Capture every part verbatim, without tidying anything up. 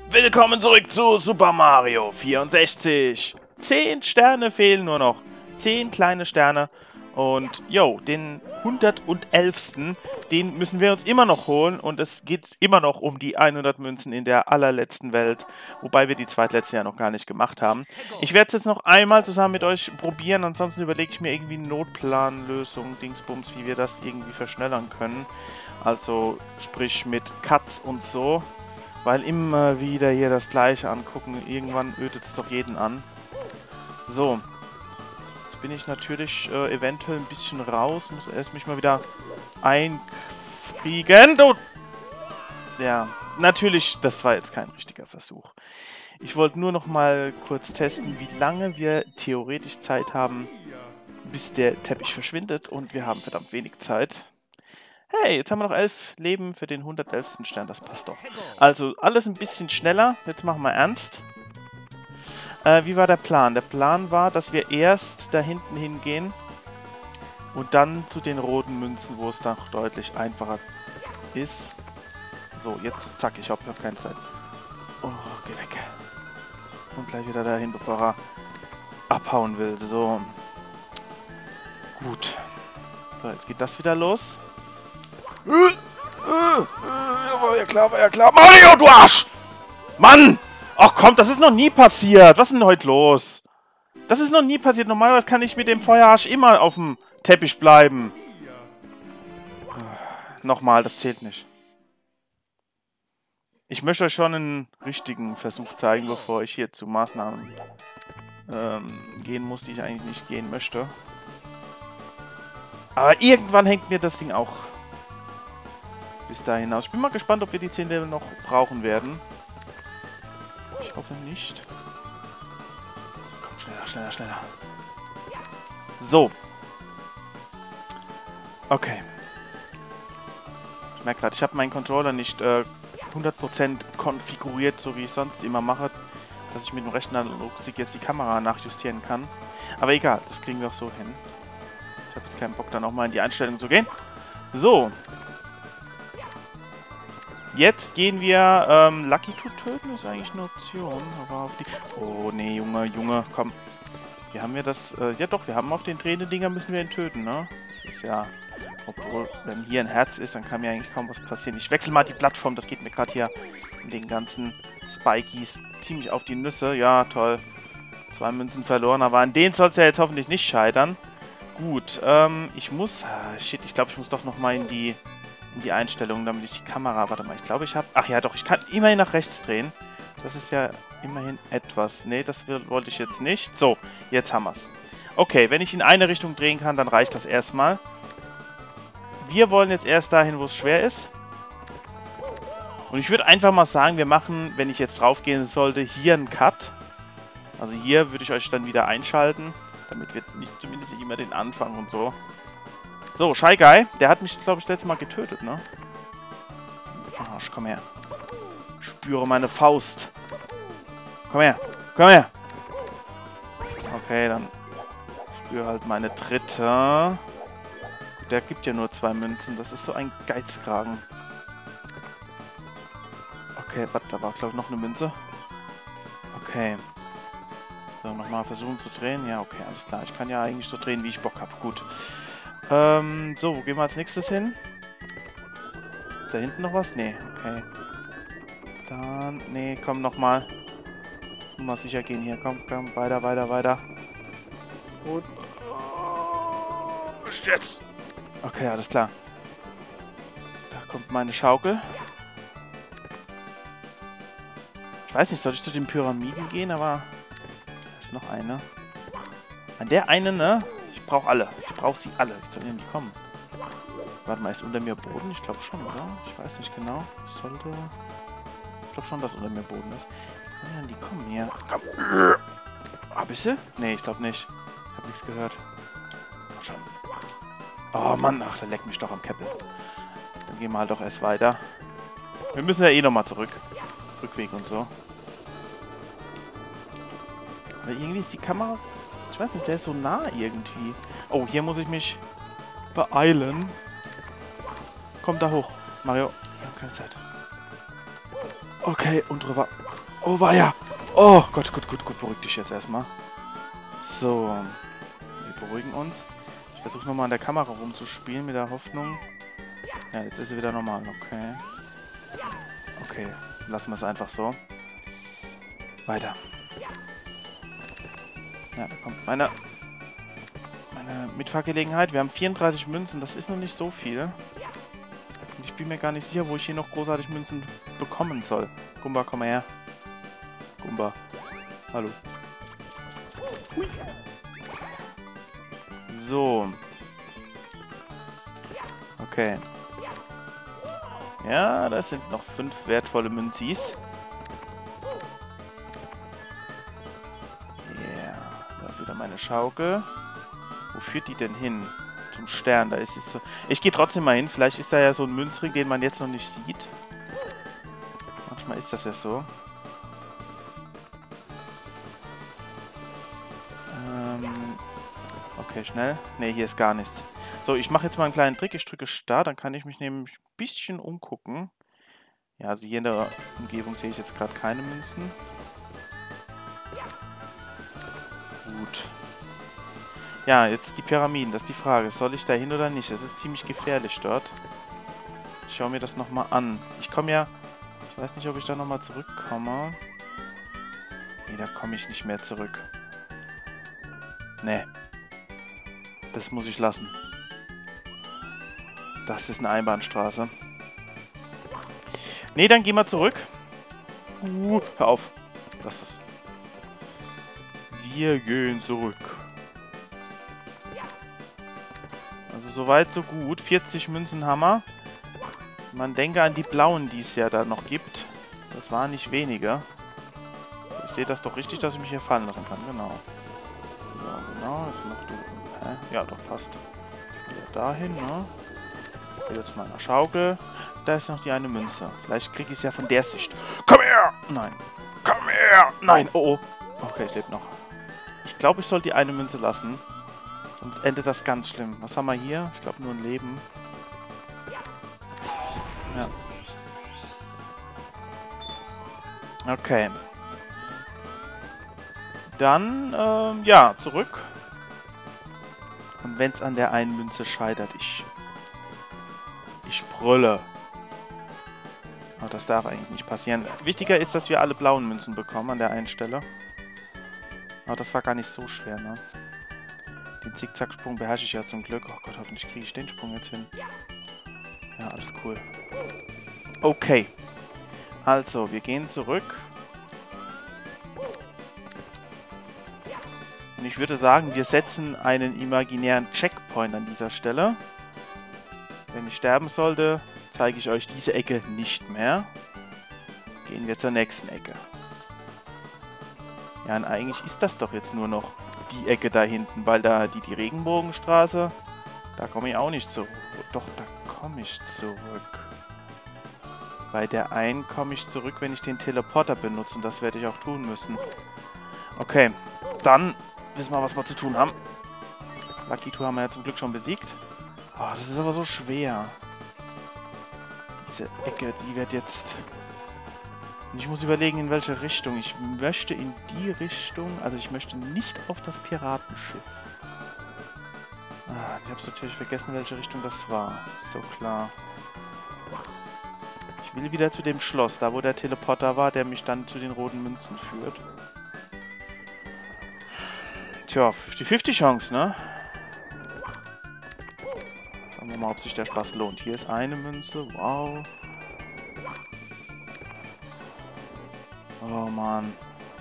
Willkommen zurück zu Super Mario vierundsechzig. Zehn Sterne fehlen nur noch. Zehn kleine Sterne. Und, yo, den hundertelften. Den müssen wir uns immer noch holen. Und es geht immer noch um die hundert Münzen in der allerletzten Welt. Wobei wir die zweitletzte ja noch gar nicht gemacht haben. Ich werde es jetzt noch einmal zusammen mit euch probieren. Ansonsten überlege ich mir irgendwie eine Notplanlösung, Dingsbums, wie wir das irgendwie verschnellern können. Also, sprich mit Cuts und so. Weil immer wieder hier das Gleiche angucken. Irgendwann ödet es doch jeden an. So. Jetzt bin ich natürlich äh, eventuell ein bisschen raus. Muss erst mich mal wieder einkriegen. Du! Ja, natürlich, das war jetzt kein richtiger Versuch. Ich wollte nur noch mal kurz testen, wie lange wir theoretisch Zeit haben, bis der Teppich verschwindet. Und wir haben verdammt wenig Zeit. Hey, jetzt haben wir noch elf Leben für den hundertelften Stern, das passt doch. Also, alles ein bisschen schneller. Jetzt machen wir ernst. Äh, wie war der Plan? Der Plan war, dass wir erst da hinten hingehen und dann zu den roten Münzen, wo es doch deutlich einfacher ist. So, jetzt zack, ich hab, ich hab keine Zeit. Oh, geh weg. Und gleich wieder dahin, bevor er abhauen will. So. Gut. So, jetzt geht das wieder los. War ja klar, war ja klar. Mario, du Arsch! Mann! Ach komm, das ist noch nie passiert. Was ist denn heute los? Das ist noch nie passiert. Normalerweise kann ich mit dem Feuerarsch immer auf dem Teppich bleiben. Nochmal, das zählt nicht. Ich möchte euch schon einen richtigen Versuch zeigen, bevor ich hier zu Maßnahmen ähm, gehen muss, die ich eigentlich nicht gehen möchte. Aber irgendwann hängt mir das Ding auch bis dahin aus. Ich bin mal gespannt, ob wir die zehn Level noch brauchen werden. Ich hoffe nicht. Komm, schneller, schneller, schneller. So. Okay. Ich merke gerade, ich habe meinen Controller nicht äh, hundert Prozent konfiguriert, so wie ich sonst immer mache, dass ich mit dem rechten Analogstick jetzt die Kamera nachjustieren kann. Aber egal, das kriegen wir auch so hin. Ich habe jetzt keinen Bock, da nochmal in die Einstellung zu gehen. So. Jetzt gehen wir, ähm, Lucky to töten ist eigentlich eine Option, aber auf die... Oh, nee, Junge, Junge, komm. Hier haben wir das, äh, ja doch, wir haben auf den drehenden Dinger müssen wir ihn töten, ne? Das ist ja, obwohl, wenn hier ein Herz ist, dann kann mir eigentlich kaum was passieren. Ich wechsle mal die Plattform, das geht mir gerade hier in den ganzen Spikies ziemlich auf die Nüsse. Ja, toll. Zwei Münzen verloren, aber an denen soll es ja jetzt hoffentlich nicht scheitern. Gut, ähm, ich muss, ah, shit, ich glaube, ich muss doch nochmal in die... die Einstellungen, damit ich die Kamera... Warte mal, ich glaube, ich habe... Ach ja, doch, ich kann immerhin nach rechts drehen. Das ist ja immerhin etwas. Nee, das wollte ich jetzt nicht. So, jetzt haben wir es. Okay, wenn ich in eine Richtung drehen kann, dann reicht das erstmal. Wir wollen jetzt erst dahin, wo es schwer ist. Und ich würde einfach mal sagen, wir machen, wenn ich jetzt draufgehen sollte, hier einen Cut. Also hier würde ich euch dann wieder einschalten, damit wir nicht zumindest nicht immer den Anfang und so... So, Shy Guy, der hat mich, glaube ich, das letzte Mal getötet, ne? Arsch, komm her. Spüre meine Faust. Komm her, komm her. Okay, dann spüre halt meine Tritte. Der gibt ja nur zwei Münzen, das ist so ein Geizkragen. Okay, warte, da war, glaube ich, noch eine Münze. Okay. So, nochmal versuchen zu drehen. Ja, okay, alles klar. Ich kann ja eigentlich so drehen, wie ich Bock habe. Gut. Ähm, so, wo gehen wir als nächstes hin? Ist da hinten noch was? Nee, okay. Dann, nee, komm nochmal. Mal sicher gehen hier. Komm, komm, weiter, weiter, weiter. Und... Oh, jetzt! Okay, alles klar. Da kommt meine Schaukel. Ich weiß nicht, soll ich zu den Pyramiden gehen, aber... Da ist noch eine. An der eine, ne? Ich brauche alle. Ich brauche sie alle. Wie sollen denn die kommen? Warte mal, ist unter mir Boden? Ich glaube schon, oder? Ich weiß nicht genau. Ich sollte... Ich glaube schon, dass unter mir Boden ist. Wie sollen denn die kommen hier? Komm. Ah, bist du? Nee, ich glaube nicht. Ich habe nichts gehört. Komm schon. Oh Mann, ach, der leckt mich doch am Käppel. Dann gehen wir halt doch erst weiter. Wir müssen ja eh nochmal zurück. Rückweg und so. Aber irgendwie ist die Kamera... Ich weiß nicht, der ist so nah irgendwie. Oh, hier muss ich mich beeilen. Komm da hoch, Mario. Wir haben keine Zeit. Okay, und rüber. Oh, war ja. Oh, Gott, gut, gut, gut. Beruhig dich jetzt erstmal. So. Wir beruhigen uns. Ich versuche nochmal an der Kamera rumzuspielen mit der Hoffnung. Ja, jetzt ist sie wieder normal. Okay. Okay. Lassen wir es einfach so. Weiter. Ja, da kommt meine, meine Mitfahrgelegenheit. Wir haben vierunddreißig Münzen. Das ist noch nicht so viel. Und ich bin mir gar nicht sicher, wo ich hier noch großartig Münzen bekommen soll. Gumba, komm mal her. Gumba. Hallo. Hui. So. Okay. Ja, das sind noch fünf wertvolle Münzis. Ja, da ist wieder meine Schaukel. Wo führt die denn hin? Zum Stern, da ist es so. Ich gehe trotzdem mal hin. Vielleicht ist da ja so ein Münzring, den man jetzt noch nicht sieht. Manchmal ist das ja so. Ähm, okay, schnell. Ne, hier ist gar nichts. So, ich mache jetzt mal einen kleinen Trick. Ich drücke Start, dann kann ich mich nämlich ein bisschen umgucken. Ja, also hier in der Umgebung sehe ich jetzt gerade keine Münzen. Gut. Ja, jetzt die Pyramiden. Das ist die Frage. Soll ich da hin oder nicht? Das ist ziemlich gefährlich dort. Ich schaue mir das nochmal an. Ich komme ja... Ich weiß nicht, ob ich da nochmal zurückkomme. Nee, da komme ich nicht mehr zurück. Nee. Das muss ich lassen. Das ist eine Einbahnstraße. Nee, dann gehen wir zurück. Uh, hör auf. Lass das. Wir gehen zurück. Also soweit, so gut. vierzig Münzen haben wir. Man denke an die blauen, die es ja da noch gibt. Das waren nicht wenige. Ich sehe das doch richtig, dass ich mich hier fallen lassen kann. Genau. So, genau. Jetzt mach du... Hä? Ja, doch, passt. Wieder dahin, ne? Jetzt mal in der Schaukel. Da ist noch die eine Münze. Vielleicht kriege ich es ja von der Sicht. Komm her! Nein. Komm her! Nein! Oh, oh. Okay, ich lebe noch. Ich glaube, ich soll die eine Münze lassen. Sonst endet das ganz schlimm. Was haben wir hier? Ich glaube, nur ein Leben. Ja. Okay. Dann, ähm, ja, zurück. Und wenn es an der einen Münze scheitert, ich... Ich brülle. Aber das darf eigentlich nicht passieren. Wichtiger ist, dass wir alle blauen Münzen bekommen an der einen Stelle. Aber das war gar nicht so schwer, ne? Den Zickzacksprung beherrsche ich ja zum Glück. Oh Gott, hoffentlich kriege ich den Sprung jetzt hin. Ja, alles cool. Okay. Also, wir gehen zurück. Und ich würde sagen, wir setzen einen imaginären Checkpoint an dieser Stelle. Wenn ich sterben sollte, zeige ich euch diese Ecke nicht mehr. Gehen wir zur nächsten Ecke. Ja, und eigentlich ist das doch jetzt nur noch die Ecke da hinten, weil da die, die Regenbogenstraße, da komme ich auch nicht zurück. Doch, da komme ich zurück. Bei der einen komme ich zurück, wenn ich den Teleporter benutze. Und das werde ich auch tun müssen. Okay, dann wissen wir, was wir zu tun haben. Lakitu haben wir ja zum Glück schon besiegt. Oh, das ist aber so schwer. Diese Ecke, die wird jetzt... Und ich muss überlegen, in welche Richtung. Ich möchte in die Richtung... Also ich möchte nicht auf das Piratenschiff. Ah, ich habe natürlich vergessen, welche Richtung das war. Das ist so klar. Ich will wieder zu dem Schloss, da wo der Teleporter war, der mich dann zu den roten Münzen führt. Tja, fünfzig fünfzig Chance, ne? Schauen wir mal, ob sich der Spaß lohnt. Hier ist eine Münze. Wow. Oh, Mann.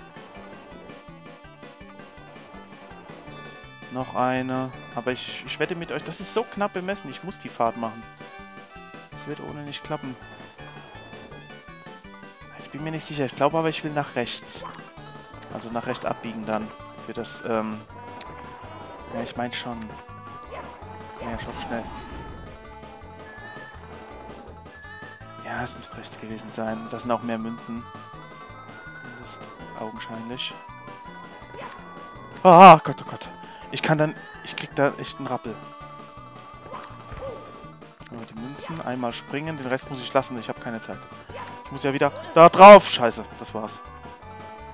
Noch eine. Aber ich, ich wette mit euch, das ist so knapp bemessen. Ich muss die Fahrt machen. Das wird ohne nicht klappen. Ich bin mir nicht sicher. Ich glaube aber, ich will nach rechts. Also nach rechts abbiegen dann. Für das, ähm... Ja, ich meine schon. Komm her, schon schnell. Ja, es müsste rechts gewesen sein. Das sind auch mehr Münzen. Zumindest augenscheinlich. Ah, Gott, oh Gott. Ich kann dann... Ich krieg da echt einen Rappel. Die Münzen, einmal springen. Den Rest muss ich lassen. Ich habe keine Zeit. Ich muss ja wieder... Da drauf! Scheiße, das war's.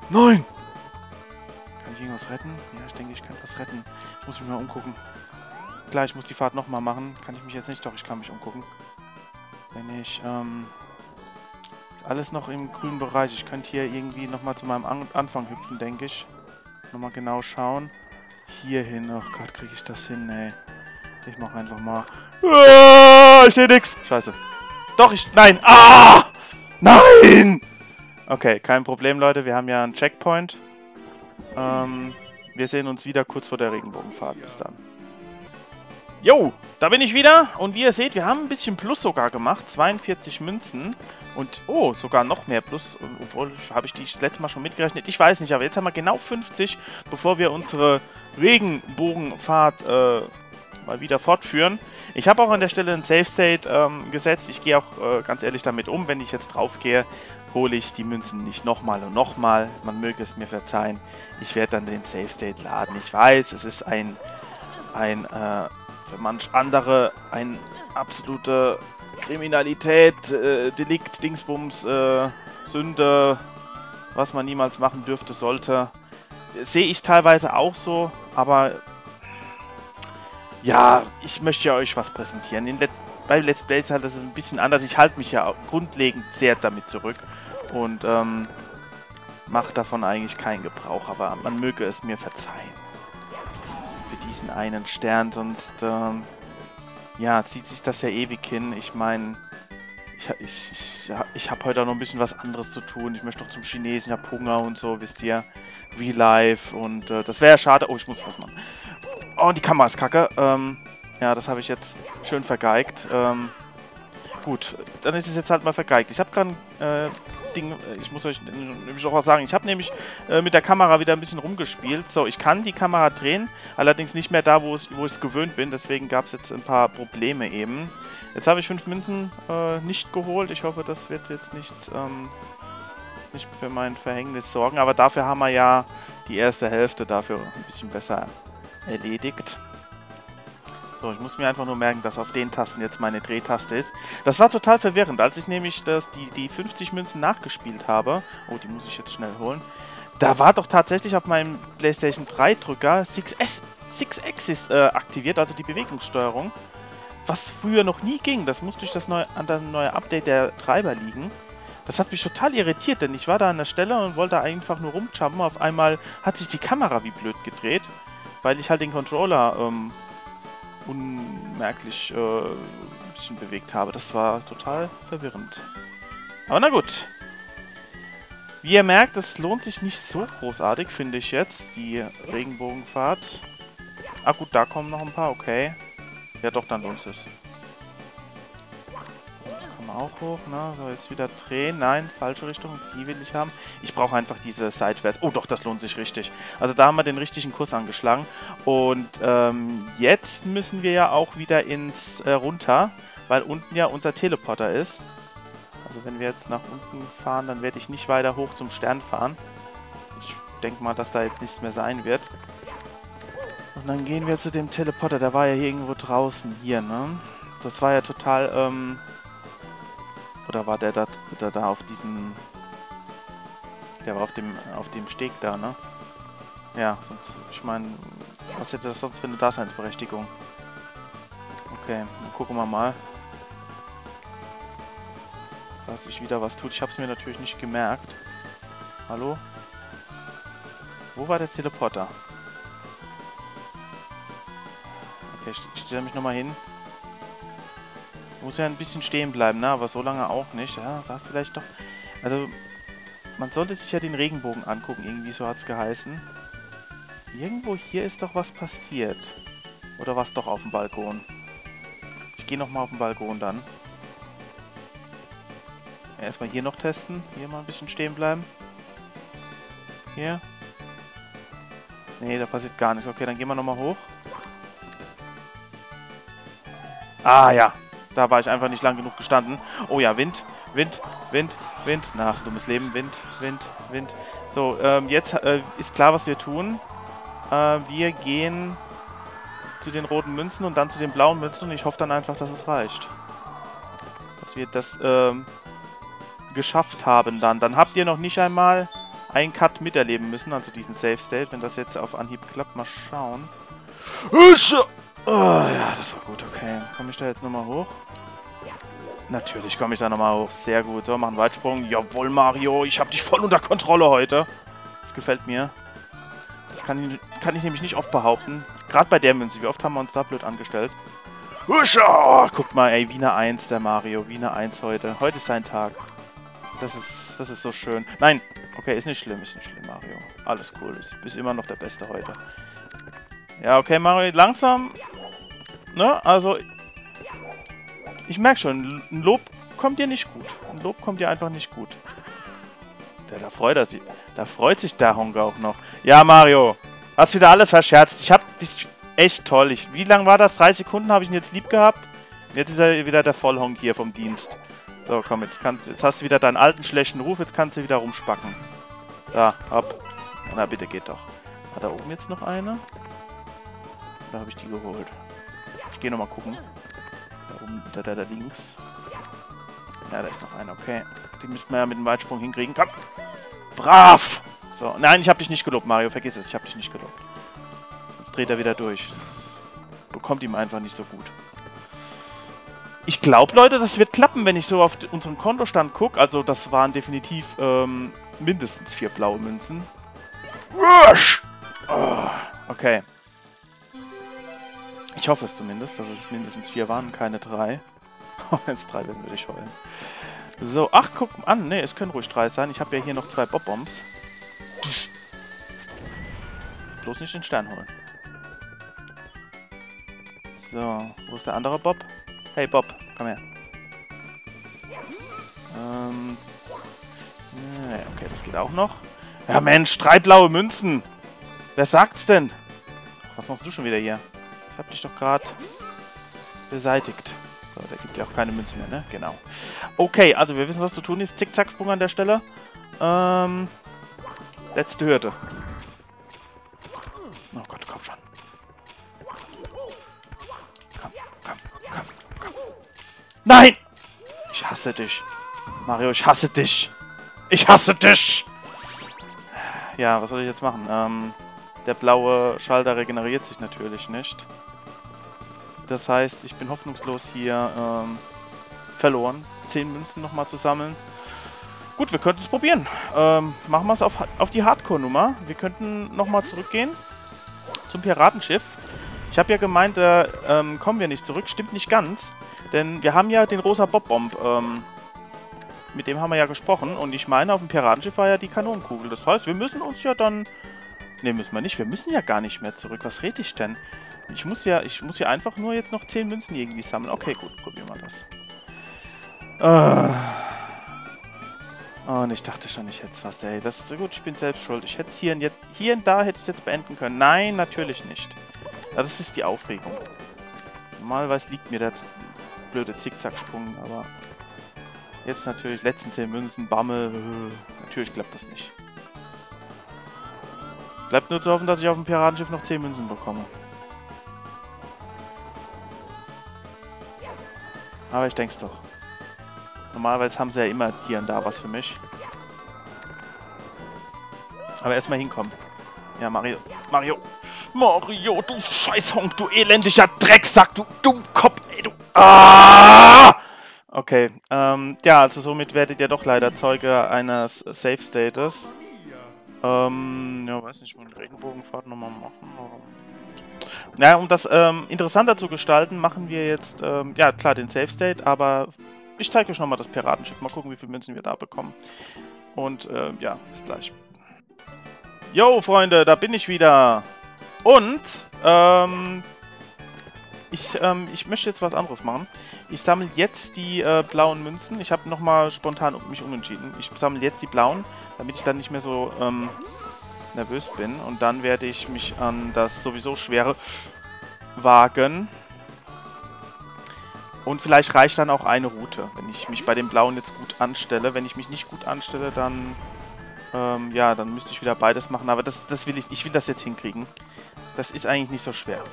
Nein! Kann ich irgendwas retten? Ja, ich denke, ich kann was retten. Ich muss mich mal umgucken. Klar, ich muss die Fahrt nochmal machen. Kann ich mich jetzt nicht, doch, ich kann mich umgucken. Wenn ich, ähm... ist alles noch im grünen Bereich. Ich könnte hier irgendwie nochmal zu meinem An Anfang hüpfen, denke ich. Nochmal genau schauen. Hier hin. Oh Gott, kriege ich das hin, ey. Ich mach einfach mal... Ah, ich sehe nix. Scheiße. Doch, ich... Nein. Ah! Nein! Okay, kein Problem, Leute. Wir haben ja einen Checkpoint. Ähm, wir sehen uns wieder kurz vor der Regenbogenfahrt. Bis dann. Jo, da bin ich wieder. Und wie ihr seht, wir haben ein bisschen Plus sogar gemacht. zweiundvierzig Münzen. Und, oh, sogar noch mehr Plus. Obwohl, habe ich die das letzte Mal schon mitgerechnet. Ich weiß nicht, aber jetzt haben wir genau fünfzig, bevor wir unsere Regenbogenfahrt äh, mal wieder fortführen. Ich habe auch an der Stelle ein Save State ähm, gesetzt. Ich gehe auch äh, ganz ehrlich damit um. Wenn ich jetzt drauf gehe, hole ich die Münzen nicht nochmal und nochmal. Man möge es mir verzeihen. Ich werde dann den Save State laden. Ich weiß, es ist ein, ein äh, für manch andere ein absolute Kriminalität, äh, Delikt, Dingsbums, äh, Sünde, was man niemals machen dürfte, sollte. Sehe ich teilweise auch so, aber ja, ich möchte ja euch was präsentieren. In Let's, bei Let's Plays halt das ist ein bisschen anders. Ich halte mich ja grundlegend sehr damit zurück und ähm, mache davon eigentlich keinen Gebrauch, aber man möge es mir verzeihen. Für diesen einen Stern, sonst ähm, ja, zieht sich das ja ewig hin. Ich meine, ich, ich, ich, ich habe heute auch noch ein bisschen was anderes zu tun. Ich möchte noch zum Chinesen, ich habe Hunger und so, wisst ihr. Real Life und äh, das wäre ja schade. Oh, ich muss was machen. Oh, die Kamera ist kacke. Ähm, ja, das habe ich jetzt schön vergeigt. Ähm, gut, dann ist es jetzt halt mal vergeigt. Ich habe gerade ein äh, Ding, ich muss euch nämlich noch was sagen. Ich habe nämlich äh, mit der Kamera wieder ein bisschen rumgespielt. So, ich kann die Kamera drehen, allerdings nicht mehr da, wo ich es gewöhnt bin. Deswegen gab es jetzt ein paar Probleme eben. Jetzt habe ich fünf Münzen äh, nicht geholt. Ich hoffe, das wird jetzt nichts, ähm, nicht für mein Verhängnis sorgen. Aber dafür haben wir ja die erste Hälfte dafür ein bisschen besser erledigt. So, ich muss mir einfach nur merken, dass auf den Tasten jetzt meine Drehtaste ist. Das war total verwirrend, als ich nämlich das, die, die fünfzig Münzen nachgespielt habe. Oh, die muss ich jetzt schnell holen. Da war doch tatsächlich auf meinem PlayStation drei Drücker six Axis äh, aktiviert, also die Bewegungssteuerung. Was früher noch nie ging. Das muss durch das neue, an das neue Update der Treiber liegen. Das hat mich total irritiert, denn ich war da an der Stelle und wollte einfach nur rumjumpen. Auf einmal hat sich die Kamera wie blöd gedreht, weil ich halt den Controller ähm, unmerklich äh, ein bisschen bewegt habe. Das war total verwirrend. Aber na gut. Wie ihr merkt, es lohnt sich nicht so großartig, finde ich jetzt, die Regenbogenfahrt. Ah gut, da kommen noch ein paar, okay. Ja doch, dann lohnt es. Kommen wir auch hoch, ne? So, jetzt wieder drehen. Nein, falsche Richtung, die will ich haben. Ich brauche einfach diese seitwärts. Oh doch, das lohnt sich richtig. Also da haben wir den richtigen Kurs angeschlagen. Und ähm, jetzt müssen wir ja auch wieder ins äh, runter, weil unten ja unser Teleporter ist. Also wenn wir jetzt nach unten fahren, dann werde ich nicht weiter hoch zum Stern fahren. Ich denke mal, dass da jetzt nichts mehr sein wird. Und dann gehen wir zu dem Teleporter. Der war ja hier irgendwo draußen. Hier, ne? Das war ja total, ähm... Oder war der da, der da auf diesem... Der war auf dem, auf dem Steg da, ne? Ja, sonst... Ich meine, was hätte das sonst für eine Daseinsberechtigung? Okay, dann gucken wir mal. Dass sich wieder was tut. Ich habe es mir natürlich nicht gemerkt. Hallo? Wo war der Teleporter? Okay, ich, ich stelle mich nochmal hin. Muss ja ein bisschen stehen bleiben, ne? Aber so lange auch nicht. Ja, war vielleicht doch... Also, man sollte sich ja den Regenbogen angucken. Irgendwie so hat es geheißen. Irgendwo hier ist doch was passiert. Oder war es doch auf dem Balkon? Ich gehe nochmal auf den Balkon dann. Ja, erstmal hier noch testen. Hier mal ein bisschen stehen bleiben. Hier. Nee, da passiert gar nichts. Okay, dann gehen wir nochmal hoch. Ah, ja. Da war ich einfach nicht lang genug gestanden. Oh ja, Wind, Wind, Wind, Wind. Na, dummes Leben. Wind, Wind, Wind. So, ähm, jetzt äh, ist klar, was wir tun. Äh, wir gehen zu den roten Münzen und dann zu den blauen Münzen. Und ich hoffe dann einfach, dass es reicht. Dass wir das ähm, geschafft haben dann. Dann habt ihr noch nicht einmal einen Cut miterleben müssen, also diesen Safe State. Wenn das jetzt auf Anhieb klappt, mal schauen. Oh, ja, das war gut, okay. Komme ich da jetzt nochmal hoch? Natürlich komme ich da nochmal hoch. Sehr gut. So, machen Weitsprung. Jawohl, Mario. Ich habe dich voll unter Kontrolle heute. Das gefällt mir. Das kann ich, kann ich nämlich nicht oft behaupten. Gerade bei der Münze. Wie oft haben wir uns da blöd angestellt? Oh, guckt mal, ey. Wie eine Eins, der Mario. Wie eine Eins heute. Heute ist sein Tag. Das ist, das ist so schön. Nein. Okay, ist nicht schlimm. Ist nicht schlimm, Mario. Alles cool. Ist, bist immer noch der Beste heute. Ja, okay, Mario. Langsam. Ne? Also... Ich merke schon, ein Lob kommt dir nicht gut. Ein Lob kommt dir einfach nicht gut. Da, da freut er sich. Da freut sich der Honk auch noch. Ja, Mario. Hast wieder alles verscherzt. Ich hab dich echt toll. Ich, wie lange war das? Drei Sekunden habe ich ihn jetzt lieb gehabt. Und jetzt ist er wieder der Vollhonk hier vom Dienst. So, komm, jetzt, kannst, jetzt hast du wieder deinen alten schlechten Ruf. Jetzt kannst du wieder rumspacken. Da, hopp. Na, bitte, geht doch. Hat da oben jetzt noch eine? Da habe ich die geholt. Ich gehe nochmal gucken. Da oben, da, da, da links. Ja, da ist noch einer, okay. Die müssen wir ja mit dem Weitsprung hinkriegen. Komm! Brav! So, nein, ich habe dich nicht gelobt, Mario. Vergiss es, ich habe dich nicht gelobt. Sonst dreht er wieder durch. Das bekommt ihm einfach nicht so gut. Ich glaube, Leute, das wird klappen, wenn ich so auf unseren Kontostand gucke. Also, das waren definitiv ähm, mindestens vier blaue Münzen. Oh, okay. Ich hoffe es zumindest, dass es mindestens vier waren, keine drei. Wenn es drei werden, würde ich heulen. So, ach, guck an. Ne, es können ruhig drei sein. Ich habe ja hier noch zwei Bob-Bombs. Bloß nicht den Stern holen. So, wo ist der andere Bob? Hey Bob, komm her. Ähm. Ne, okay, das geht auch noch. Ja Mensch, drei blaue Münzen. Wer sagt's denn? Was machst du schon wieder hier? Ich hab dich doch gerade beseitigt. So, der gibt ja auch keine Münze mehr, ne? Genau. Okay, also wir wissen, was zu tun ist. Zickzack-Sprung an der Stelle. Ähm. Letzte Hürde. Oh Gott, komm schon. Komm, komm, komm, komm. Nein! Ich hasse dich. Mario, ich hasse dich. Ich hasse dich! Ja, was soll ich jetzt machen? Ähm, der blaue Schalter regeneriert sich natürlich nicht. Das heißt, ich bin hoffnungslos hier ähm, verloren. Zehn Münzen nochmal zu sammeln. Gut, wir könnten es probieren. Ähm, machen wir es auf, auf die Hardcore-Nummer. Wir könnten nochmal zurückgehen zum Piratenschiff. Ich habe ja gemeint, da ähm, kommen wir nicht zurück. Stimmt nicht ganz. Denn wir haben ja den rosa Bob-Bomb. Ähm, mit dem haben wir ja gesprochen. Und ich meine, auf dem Piratenschiff war ja die Kanonenkugel. Das heißt, wir müssen uns ja dann... Ne, müssen wir nicht. Wir müssen ja gar nicht mehr zurück. Was rede ich denn? Ich muss ja, ich muss ja einfach nur jetzt noch zehn Münzen irgendwie sammeln. Okay, gut, probieren wir das. Uh. Oh, und ich dachte schon, ich hätte es fast, ey. Das ist so gut, ich bin selbst schuld. Ich hätte es hier und jetzt, hier und da hätte ich es jetzt beenden können. Nein, natürlich nicht. Das ist die Aufregung. Normalerweise liegt mir der blöde Zickzacksprung, aber jetzt natürlich, letzten zehn Münzen, Bammel. Natürlich klappt das nicht. Bleibt nur zu hoffen, dass ich auf dem Piratenschiff noch zehn Münzen bekomme. Aber ich denke es doch. Normalerweise haben sie ja immer hier und da was für mich. Aber erstmal hinkommen. Ja, Mario. Mario. Mario, du Scheißhonk, du elendiger Drecksack, du Dummkopf, ey, du... Ah! Okay, ähm, ja, also somit werdet ihr doch leider Zeuge eines Safe States. Ähm, ja, weiß nicht, mal eine Regenbogenfahrt nochmal machen. Naja, um das ähm, interessanter zu gestalten, machen wir jetzt, ähm, ja klar, den Safe State, aber ich zeige euch nochmal das Piratenschiff. Mal gucken, wie viele Münzen wir da bekommen. Und, äh, ja, bis gleich. Jo, Freunde, da bin ich wieder. Und, ähm, ich, ähm, ich möchte jetzt was anderes machen. Ich sammle jetzt die äh, blauen Münzen. Ich habe nochmal spontan mich umentschieden. Ich sammle jetzt die blauen, damit ich dann nicht mehr so, ähm, nervös bin. Und dann werde ich mich an das sowieso schwere wagen. Und vielleicht reicht dann auch eine Route, wenn ich mich bei den blauen jetzt gut anstelle. Wenn ich mich nicht gut anstelle, dann, ähm, ja, dann müsste ich wieder beides machen. Aber das, das will ich, ich will das jetzt hinkriegen. Das ist eigentlich nicht so schwer.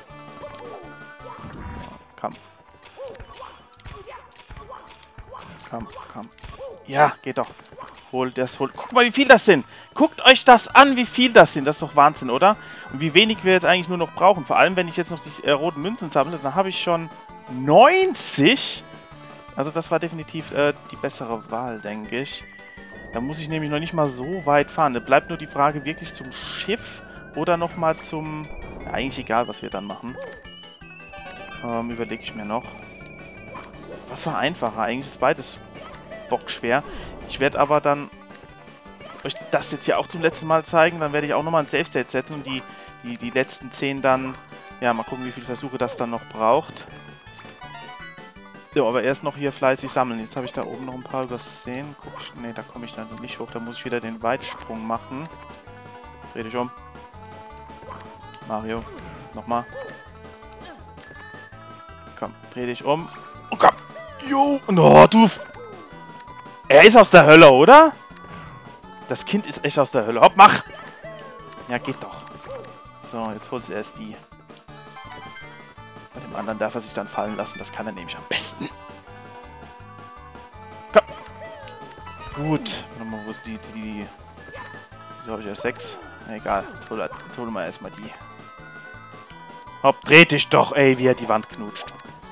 Komm. Komm, komm. Ja, geht doch. Holt das, holt. Guck mal, wie viel das sind. Guckt euch das an, wie viel das sind. Das ist doch Wahnsinn, oder? Und wie wenig wir jetzt eigentlich nur noch brauchen. Vor allem, wenn ich jetzt noch die äh, roten Münzen sammle, dann habe ich schon neunzig. Also das war definitiv äh, die bessere Wahl, denke ich. Da muss ich nämlich noch nicht mal so weit fahren. Da bleibt nur die Frage, wirklich zum Schiff oder nochmal zum... Ja, eigentlich egal, was wir dann machen. Ähm, überlege ich mir noch. Was war einfacher? Eigentlich ist beides bockschwer. Ich werde aber dann euch das jetzt ja auch zum letzten Mal zeigen. Dann werde ich auch nochmal ein Save-State setzen und die, die, die letzten zehn dann... Ja, mal gucken, wie viele Versuche das dann noch braucht. Ja, aber erst noch hier fleißig sammeln. Jetzt habe ich da oben noch ein paar übersehen. Guck ich... Ne, da komme ich dann nicht hoch. Da muss ich wieder den Weitsprung machen. Dreh dich um. Mario. Nochmal. Komm, dreh dich um. Oh, komm. Jo. Oh, du... Er ist aus der Hölle, oder? Das Kind ist echt aus der Hölle. Hopp, mach! Ja, geht doch. So, jetzt holt sie erst die. Bei dem anderen darf er sich dann fallen lassen. Das kann er nämlich am besten. Komm! Gut. Warte mal, wo ist die... die, die... Wieso habe ich erst sechs? Na, egal. Jetzt holen wir, hol wir erstmal die. Hopp, dreh dich doch, ey, wie er die Wand knutscht.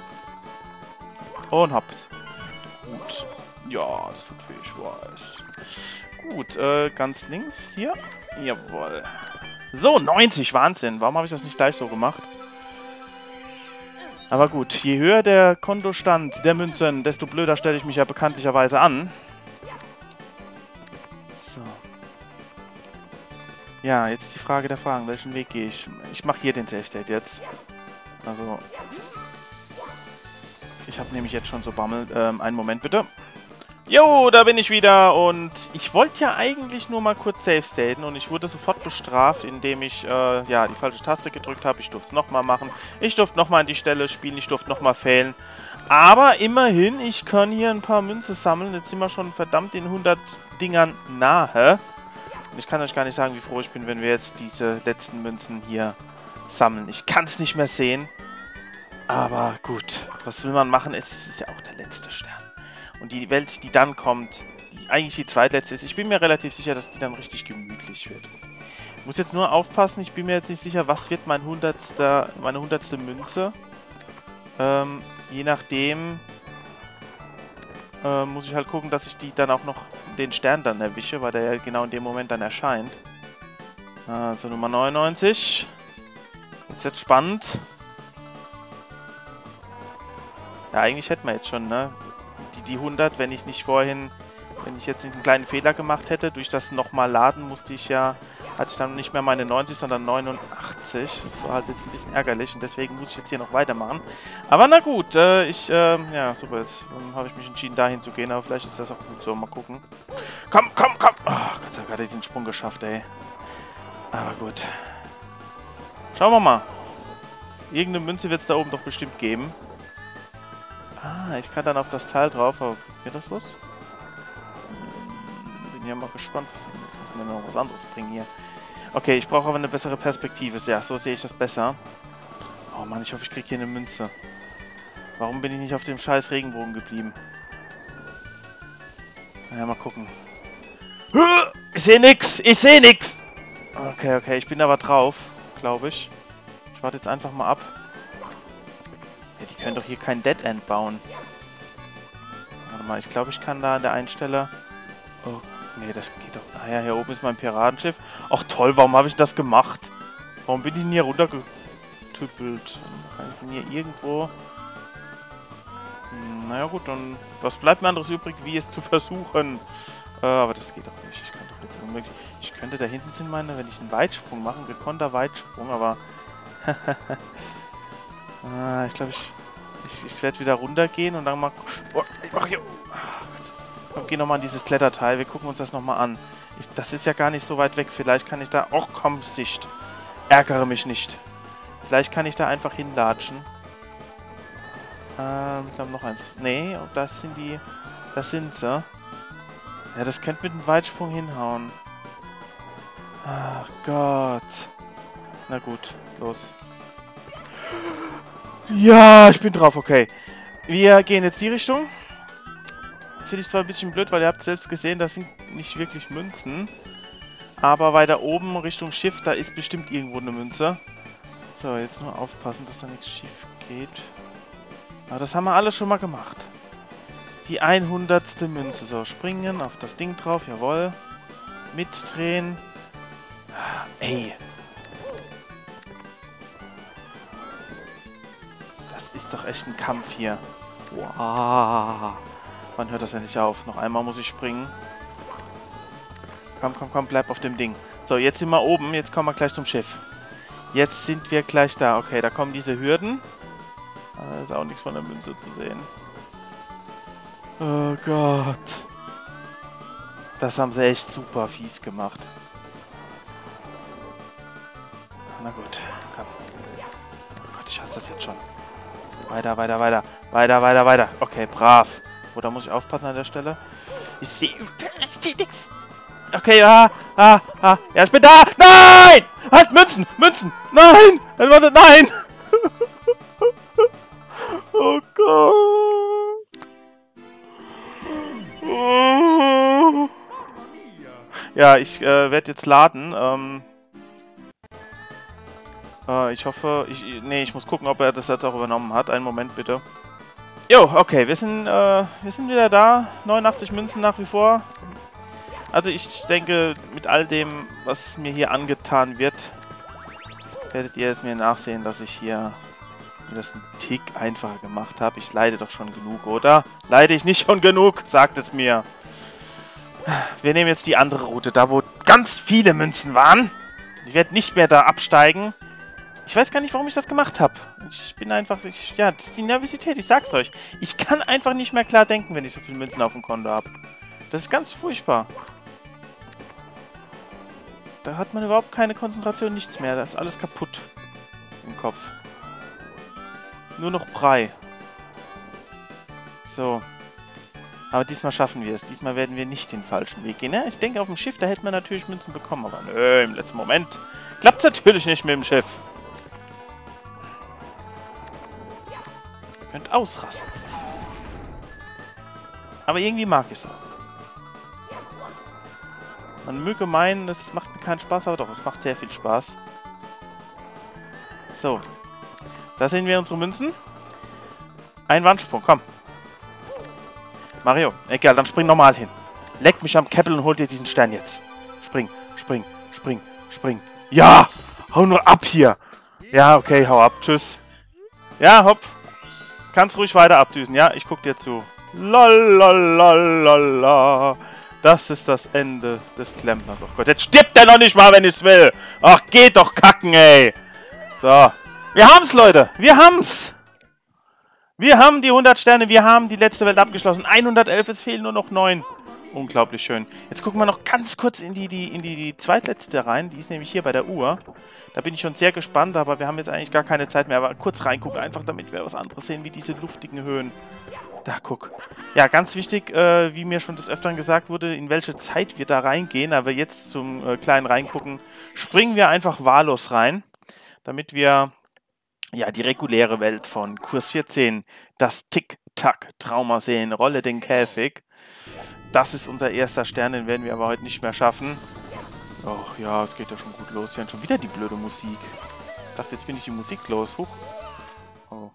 Und hopp. Gut. Ja, das tut weh, ich weiß. Gut, äh, ganz links hier. Jawohl. So, neunzig, Wahnsinn. Warum habe ich das nicht gleich so gemacht? Aber gut, je höher der Kontostand der Münzen, desto blöder stelle ich mich ja bekanntlicherweise an. So. Ja, jetzt die Frage der Fragen. Welchen Weg gehe ich? Ich mache hier den Safe State jetzt. Also... Ich habe nämlich jetzt schon so Bammel. Ähm, einen Moment bitte. Jo, da bin ich wieder und ich wollte ja eigentlich nur mal kurz Safe Staten und ich wurde sofort bestraft, indem ich äh, ja die falsche Taste gedrückt habe. Ich durfte es nochmal machen. Ich durfte nochmal an die Stelle spielen. Ich durfte nochmal failen. Aber immerhin, ich kann hier ein paar Münzen sammeln. Jetzt sind wir schon verdammt den hundert Dingern nahe. Und ich kann euch gar nicht sagen, wie froh ich bin, wenn wir jetzt diese letzten Münzen hier sammeln. Ich kann es nicht mehr sehen. Aber gut, was will man machen? Es ist ja auch der letzte Stern. Und die Welt, die dann kommt, die eigentlich die zweitletzte ist, ich bin mir relativ sicher, dass die dann richtig gemütlich wird. Ich muss jetzt nur aufpassen, ich bin mir jetzt nicht sicher, was wird mein hundertster, meine hundertste Münze. Ähm, je nachdem äh, muss ich halt gucken, dass ich die dann auch noch den Stern dann erwische, weil der ja genau in dem Moment dann erscheint. Also Nummer neunundneunzig. Jetzt wird's spannend. Ja, eigentlich hätten wir jetzt schon, ne? Die, die hundert, wenn ich nicht vorhin, wenn ich jetzt einen kleinen Fehler gemacht hätte, durch das nochmal laden musste ich ja, hatte ich dann nicht mehr meine neunzig, sondern neunundachtzig. Das war halt jetzt ein bisschen ärgerlich und deswegen muss ich jetzt hier noch weitermachen. Aber na gut, äh, ich, äh, ja, super, jetzt ähm, habe ich mich entschieden, dahin zu gehen, aber vielleicht ist das auch gut so, mal gucken. Komm, komm, komm! Oh, Gott sei Dank hat er diesen Sprung geschafft, ey. Aber gut. Schauen wir mal. Irgendeine Münze wird es da oben doch bestimmt geben. Ah, ich kann dann auf das Teil drauf, aber geht das was? Bin ja mal gespannt, was jetzt muss mir noch was anderes bringen hier. Okay, ich brauche aber eine bessere Perspektive. Ja, so sehe ich das besser. Oh Mann, ich hoffe, ich kriege hier eine Münze. Warum bin ich nicht auf dem scheiß Regenbogen geblieben? Na ja, mal gucken. Ich sehe nix! Ich sehe nix! Okay, okay, ich bin aber drauf, glaube ich. Ich warte jetzt einfach mal ab. Ja, die können doch hier kein Dead End bauen. Warte mal, ich glaube, ich kann da an der einen Stelle... Oh, nee, das geht doch... Ah ja, hier oben ist mein Piratenschiff. Ach toll, warum habe ich das gemacht? Warum bin ich denn hier runtergetüppelt? Kann ich denn hier irgendwo... Hm, naja gut, dann... Was bleibt mir anderes übrig, wie es zu versuchen? Äh, aber das geht doch nicht. Ich kann doch jetzt unmöglich... Ich könnte da hinten sind meine, wenn ich einen Weitsprung mache, einen gekonnter Weitsprung, aber... ah, ich glaube, ich, ich, ich werde wieder runtergehen und dann mal... Oh, ich mach hier... Oh, Komm, geh nochmal an dieses Kletterteil. Wir gucken uns das nochmal an. Ich, das ist ja gar nicht so weit weg. Vielleicht kann ich da... Och, komm, Sicht. Ärgere mich nicht. Vielleicht kann ich da einfach hinlatschen. Ähm, ich glaube noch eins. Nee, und das sind die... Das sind sie. Ja, das könnte mit einem Weitsprung hinhauen. Ach Gott. Na gut, los. Ja, ich bin drauf, okay. Wir gehen jetzt die Richtung. finde ich zwar ein bisschen blöd, weil ihr habt selbst gesehen, das sind nicht wirklich Münzen. Aber weiter oben Richtung Schiff, da ist bestimmt irgendwo eine Münze. So, jetzt nur aufpassen, dass da nichts schief geht. Aber das haben wir alle schon mal gemacht. Die hundertste Münze. So, springen auf das Ding drauf, jawohl. Mitdrehen. Ey. Das ist doch echt ein Kampf hier. Wow. Wann hört das endlich auf? Noch einmal muss ich springen. Komm, komm, komm, bleib auf dem Ding. So, jetzt sind wir oben. Jetzt kommen wir gleich zum Schiff. Jetzt sind wir gleich da. Okay, da kommen diese Hürden. Da ist auch nichts von der Münze zu sehen. Oh Gott. Das haben sie echt super fies gemacht. Na gut, komm. Oh Gott, ich hasse das jetzt schon. Weiter, weiter, weiter. Weiter, weiter, weiter. Okay, brav. Oh, da muss ich aufpassen an der Stelle. Ich sehe... Ich sehe nichts. Okay, ah, ah, ah. Ja, ich bin da. Nein! Halt, Münzen, Münzen. Nein! Warte, nein! Oh Gott. Oh. Ja, ich äh, werde jetzt laden. Ähm, äh, ich hoffe... Ich, nee, ich muss gucken, ob er das jetzt auch übernommen hat. Einen Moment, bitte. Jo, okay, wir sind, äh, wir sind wieder da. neunundachtzig Münzen nach wie vor. Also ich denke, mit all dem, was mir hier angetan wird, werdet ihr jetzt mir nachsehen, dass ich hier das einen Tick einfacher gemacht habe. Ich leide doch schon genug, oder? Leide ich nicht schon genug? Sagt es mir. Wir nehmen jetzt die andere Route, da wo ganz viele Münzen waren. Ich werde nicht mehr da absteigen. Ich weiß gar nicht, warum ich das gemacht habe. Ich bin einfach... Ich, ja, das ist die Nervosität, ich sag's euch. Ich kann einfach nicht mehr klar denken, wenn ich so viele Münzen auf dem Konto habe. Das ist ganz furchtbar. Da hat man überhaupt keine Konzentration, nichts mehr. Da ist alles kaputt im Kopf. Nur noch Brei. So. Aber diesmal schaffen wir es. Diesmal werden wir nicht den falschen Weg gehen. Ja, ich denke, auf dem Schiff, da hätte man natürlich Münzen bekommen. Aber nö, im letzten Moment klappt es natürlich nicht mit dem Schiff. Ihr könnt ausrasten. Aber irgendwie mag ich es auch. Man möge meinen, das macht mir keinen Spaß, aber doch, es macht sehr viel Spaß. So. Da sehen wir unsere Münzen. Ein Wandsprung, komm. Mario, egal, dann spring nochmal hin. Leck mich am Käppel und hol dir diesen Stern jetzt. Spring, spring, spring, spring. Ja! Hau nur ab hier! Ja, okay, hau ab. Tschüss. Ja, hopp. Kannst ruhig weiter abdüsen, ja? Ich guck dir zu. Lalalala. Das ist das Ende des Klempners. Oh Gott, jetzt stirbt der noch nicht mal, wenn ich's will. Ach, geht doch kacken, ey. So. Wir haben's, Leute. Wir haben's. Wir haben die hundert Sterne. Wir haben die letzte Welt abgeschlossen. hundertelf, es fehlen nur noch neun. Unglaublich schön. Jetzt gucken wir noch ganz kurz in die, die, in die, die zweitletzte rein. Die ist nämlich hier bei der Uhr. Da bin ich schon sehr gespannt, aber wir haben jetzt eigentlich gar keine Zeit mehr. Aber kurz reingucken, einfach damit wir was anderes sehen, wie diese luftigen Höhen. Da, guck. Ja, ganz wichtig, äh, wie mir schon des Öfteren gesagt wurde, in welche Zeit wir da reingehen. Aber jetzt zum äh, kleinen Reingucken springen wir einfach wahllos rein, damit wir ja die reguläre Welt von Kurs vierzehn, das Tick-Tack-Trauma sehen. Rolle den Käfig. Das ist unser erster Stern, den werden wir aber heute nicht mehr schaffen. Ach ja, es geht ja schon gut los. Wir haben schon wieder die blöde Musik. Ich dachte, jetzt bin ich die Musik los. Huch. Oh.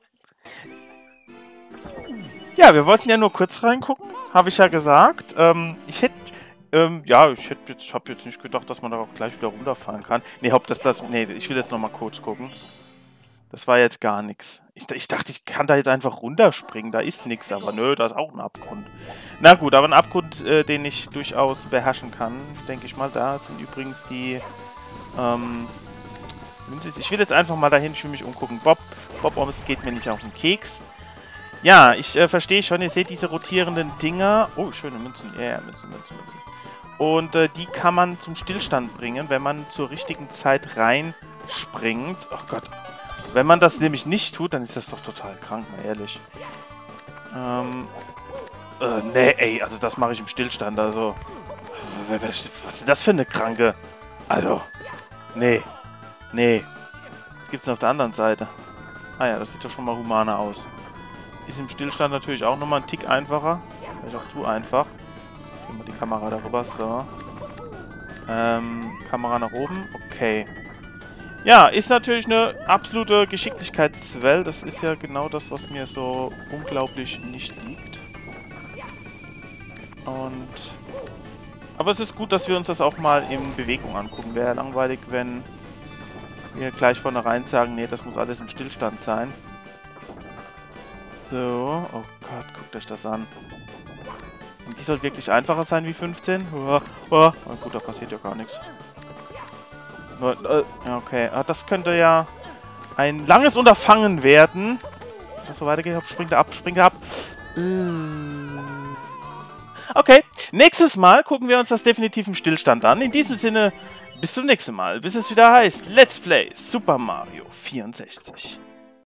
Ja, wir wollten ja nur kurz reingucken, habe ich ja gesagt. Ähm, ich hätte, ähm, ja, ich hätte jetzt, habe jetzt nicht gedacht, dass man da auch gleich wieder runterfahren kann. Nee, hopp, das, das, nee, ich will jetzt nochmal kurz gucken. Das war jetzt gar nichts. Ich, ich dachte, ich kann da jetzt einfach runterspringen, da ist nichts, aber nö, da ist auch ein Abgrund. Na gut, aber ein Abgrund, äh, den ich durchaus beherrschen kann, denke ich mal. Da sind übrigens die, ähm, ich will jetzt einfach mal dahin, ich will mich umgucken. Bob, Bob, es geht mir nicht auf den Keks. Ja, ich äh, verstehe schon, ihr seht diese rotierenden Dinger. Oh, schöne Münzen. Ja, ja, Münzen, Münzen, Münzen. Und äh, die kann man zum Stillstand bringen, wenn man zur richtigen Zeit reinspringt. Oh Gott. Wenn man das nämlich nicht tut, dann ist das doch total krank, mal ehrlich. Ähm. Äh, nee, ey, also das mache ich im Stillstand, also. Was ist das für eine Kranke? Also. Nee. Nee. Was gibt's denn auf der anderen Seite? Ah ja, das sieht doch schon mal humaner aus. Ist im Stillstand natürlich auch nochmal ein Tick einfacher. Vielleicht auch zu einfach. Gehen wir die Kamera darüber. So. Ähm, Kamera nach oben. Okay. Ja, ist natürlich eine absolute Geschicklichkeitswelt. Das ist ja genau das, was mir so unglaublich nicht liegt. Und... Aber es ist gut, dass wir uns das auch mal in Bewegung angucken. Wäre ja langweilig, wenn wir gleich vornherein sagen, nee, das muss alles im Stillstand sein. So, oh Gott, guckt euch das an. Und die soll wirklich einfacher sein wie fünfzehn? Oh, oh. Oh gut, da passiert ja gar nichts. Nur, äh, okay, ah, das könnte ja ein langes Unterfangen werden. Wenn das so weitergeht, springt er ab, springt er ab. Okay, nächstes Mal gucken wir uns das definitiv im Stillstand an. In diesem Sinne, bis zum nächsten Mal. Bis es wieder heißt Let's Play Super Mario vierundsechzig.